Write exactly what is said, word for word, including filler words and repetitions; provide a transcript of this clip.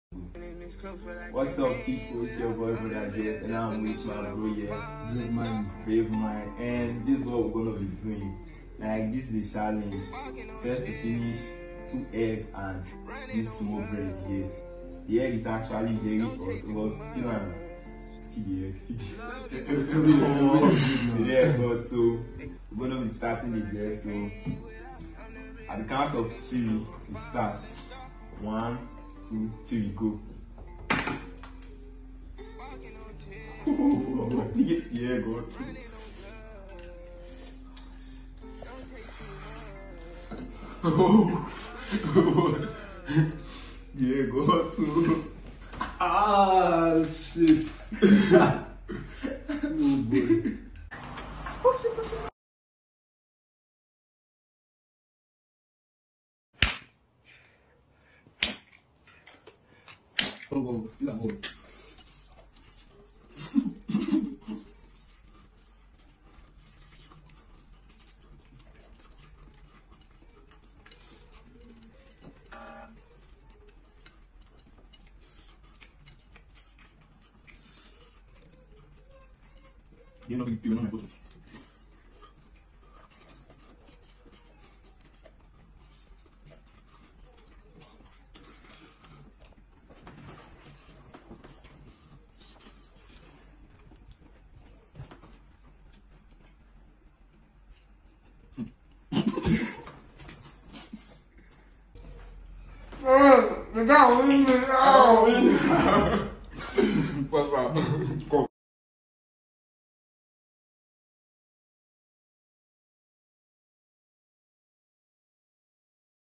What's up, people? It's your boy Brother Jeff, and I'm with my bro here, Brave Mind. Brave Mind, and this is what we're gonna be doing. Like, this is a challenge. First to finish two egg and this small bread here. The egg is actually very hot. But still, I'm feed the egg. Feed the egg. But so we're gonna be starting it there. So at the count of three, we start. One, two, three, go. Yeah, go. Yeah, go too. Ah, shit. Oh boy. Oh, oh, yeah, oh. You know, you know my photo. Ah, me dá um, me dá um. Pode falar.